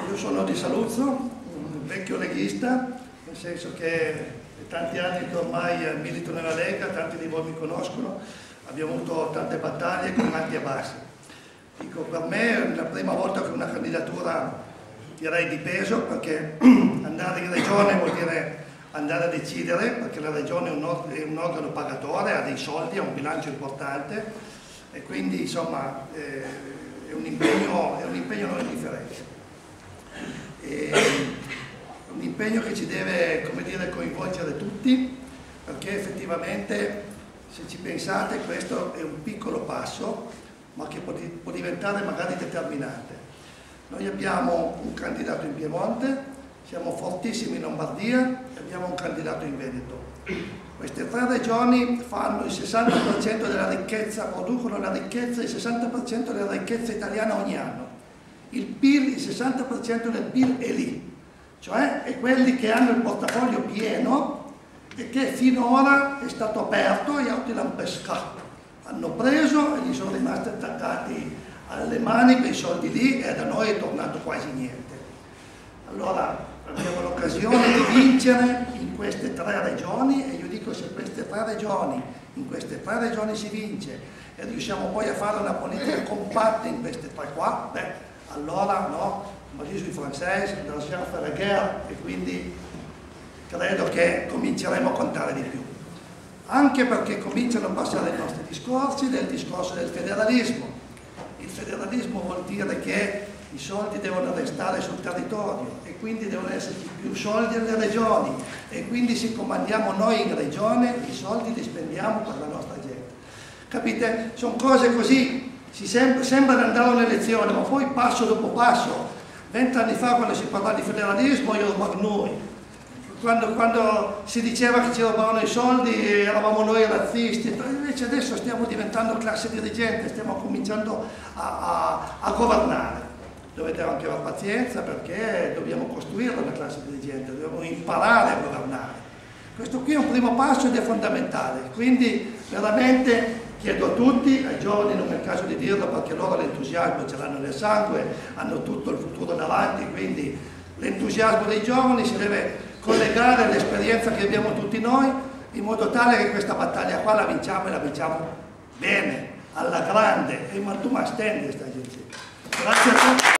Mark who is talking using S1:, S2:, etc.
S1: Io sono di Saluzzo, un vecchio leghista, nel senso che è tanti anni che ormai milito nella Lega, tanti di voi mi conoscono, abbiamo avuto tante battaglie con alti e bassi. Dico, per me è la prima volta che una candidatura direi di peso, perché andare in regione vuol dire andare a decidere, perché la regione è un organo pagatore, ha dei soldi, ha un bilancio importante e quindi insomma è un impegno non indifferente. È un impegno che ci deve, come dire, coinvolgere tutti, perché effettivamente, se ci pensate, questo è un piccolo passo, ma che può diventare magari determinante. Noi abbiamo un candidato in Piemonte, siamo fortissimi in Lombardia e abbiamo un candidato in Veneto. Queste tre regioni fanno il 60% della ricchezza, producono la ricchezza, il 60% della ricchezza italiana ogni anno. Il PIL, il 60% del PIL è lì, cioè è quelli che hanno il portafoglio pieno e che finora è stato aperto e altri l'hanno pescato. Hanno preso e gli sono rimasti attaccati alle mani quei soldi lì e da noi è tornato quasi niente. Allora abbiamo l'occasione di vincere in queste tre regioni e io dico, se in queste tre regioni si vince e riusciamo poi a fare una politica compatta in queste tre qua, beh, allora no, ma io sui francesi, dobbiamo fare la guerra e quindi credo che cominceremo a contare di più. Anche perché cominciano a passare i nostri discorsi del discorso del federalismo. Il federalismo vuol dire che i soldi devono restare sul territorio e quindi devono esserci più soldi alle regioni e quindi se comandiamo noi in regione i soldi li spendiamo per la nostra gente. Capite? Sono cose così, sembra di andare a un'elezione, ma poi passo dopo passo. 20 anni fa, quando si parlava di federalismo, io ero Magnui. Quando si diceva che ci rubavano i soldi eravamo noi razzisti, invece adesso stiamo diventando classe dirigente, stiamo cominciando a governare. Dovete anche avere pazienza perché dobbiamo costruire una classe dirigente, dobbiamo imparare a governare. Questo qui è un primo passo ed è fondamentale, quindi veramente chiedo a tutti, ai giovani non è il caso di dirlo perché loro l'entusiasmo ce l'hanno nel sangue, hanno tutto il futuro davanti, quindi l'entusiasmo dei giovani si deve collegare all'esperienza che abbiamo tutti noi, in modo tale che questa battaglia qua la vinciamo e la vinciamo bene, alla grande, e ma tu ma stendi sta gente. Grazie a tutti.